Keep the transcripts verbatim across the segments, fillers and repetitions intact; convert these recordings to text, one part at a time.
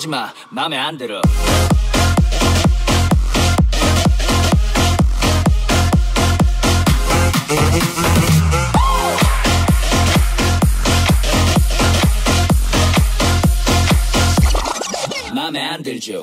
보지마 맘에 안 들어. 맘에 안 들죠.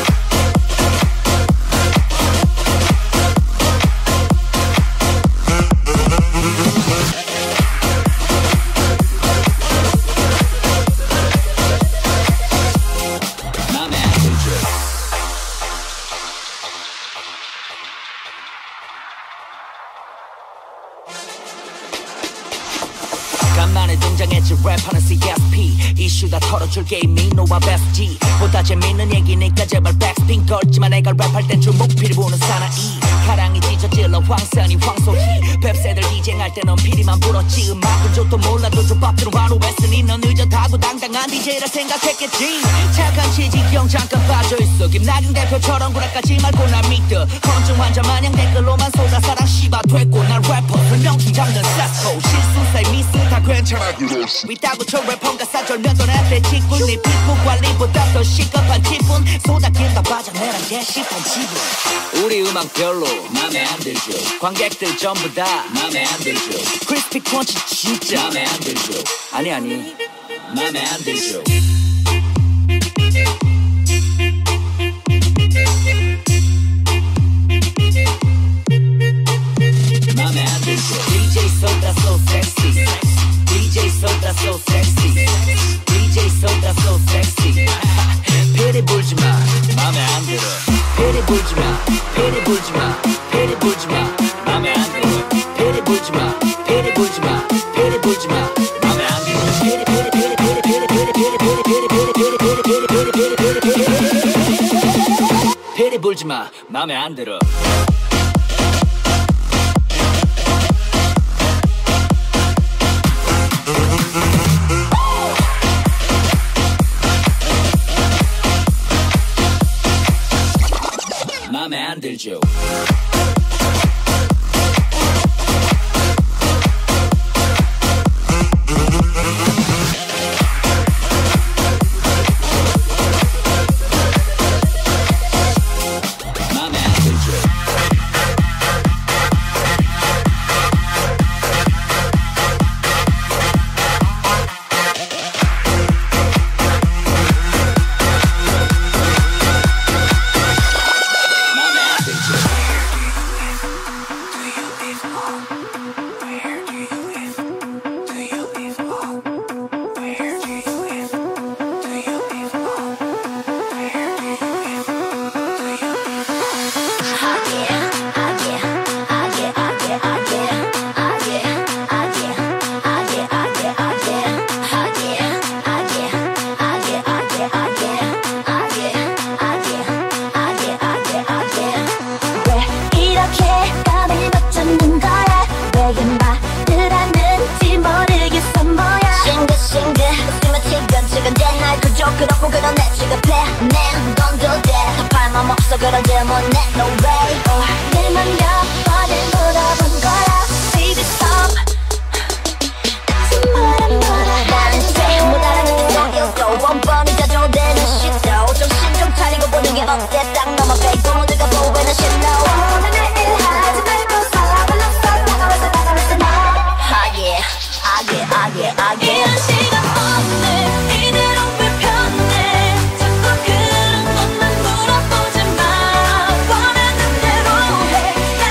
간만에 등장했지 랩하는 씨에스피 이슈 다 털어줄게 이미 너와 베스트 보다 재밌는 얘기니까 제발 백스핀 걸지마 내가 랩할 땐 주목 필요보는 사나이 가랑이 찢어질러 황선이 황소희 뱁새들 디제잉할 때 넌 피리만 불었지 음악은 좋도 몰라도 조밥들은 환호했으니 넌 의젓하고 당당한 디제이라 생각했겠지 착한 취지형 잠깐 빠져있어 김나경 대표처럼 구라까지 말고 날 믿어 건증 환자 마냥 댓글로만 쏟아 사랑 씨바 됐고 난 래퍼 설명기 잡는 사스코 실수 사이 미스 다 괜찮아 위다고 저 래퍼가 사절면서 랩에 짓고 네 피부 관리보다 더 시급한 기분 쏟아긴다 빠져내란 게 싶은 지분 우리 음악 별로 맘에 안 들죠 관객들 전부 다 맘에 안 들죠 크리스피 크런치 진짜 맘에 안 들죠 아니 아니 맘에 안 들죠 맘에 안 들죠 디제이 so that's so sexy 디제이 so that's so sexy 디제이 so that's so sexy 피리 불지마 맘에 안 들어 피리 불지마 피리 불지마 피리 불지마 맘에 안 들어 피리 불지마 피리 불지마 피리 불지마 맘에 안 들어 피리 피리 피리 피리 피리 피리 피리 피리 피리 피리 피리 피리 피리 피리 피리 피리 피리 불지마 맘에 안 들어 맘에 안 들죠 그렇고 그런 내 지갑에 내 돈도 돼 더 팔만 없어 그런데 못내 no way 내맘 몇 번을 물어본 거야 baby stop 대체 뭐라 뭐라 나는 쟤 못 알아듣는 적이었어 원번이 자조되는 shit도 정신 좀 차리고 보는 게 어때 딱 넘어가 있고 모두가 보이는 shit no 오늘 내일 하지 말고 살아볼 nos어 다가와서 다가와서 너 ah yeah ah yeah ah yeah ah yeah 이런 시간 없네 이대로 자꾸 그런 것만 물어보지 마 원하는 대로 해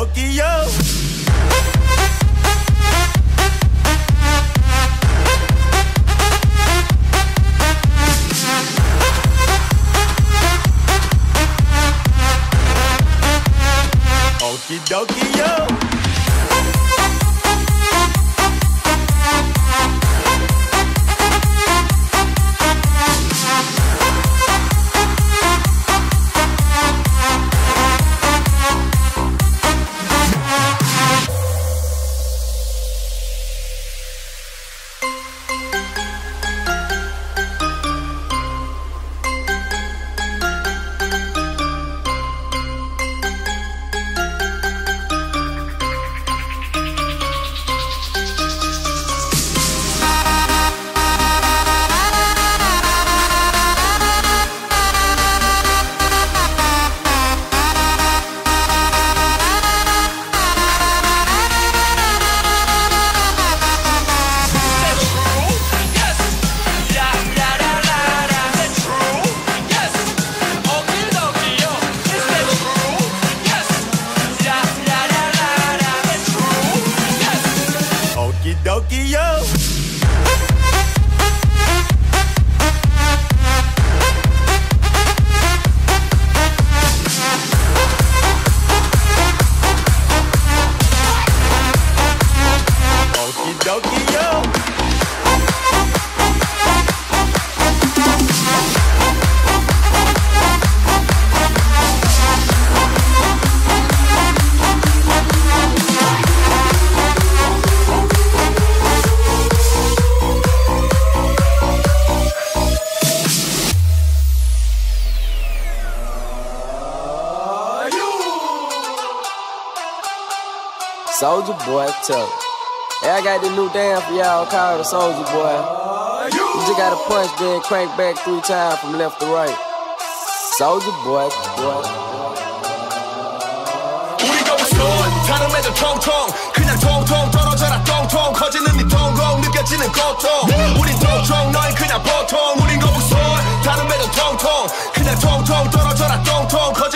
dokie, yo. Okie dokie, yo. Soulja Boy, tell it. Hey, I got this new dance for y'all called the Soulja Boy. You just gotta punch, then crank back three times from left to right. Soulja Boy, boy. 우리가 웃어 다름에도 통통 그냥 통통 떨어져라 통통 커지는 네 통곡 느껴지는 고통 우린 통통 너희 그냥 보통 우린 거 웃어 다름에도 통통 그냥 통통 떨어져라 통통